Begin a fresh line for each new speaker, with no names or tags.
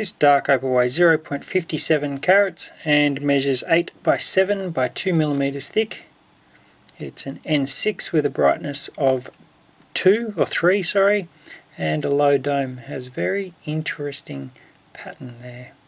This dark opal weighs 0.57 carats and measures 8 by 7 by 2 millimeters thick. It's an N6 with a brightness of 3, and a low dome. Has very interesting pattern there.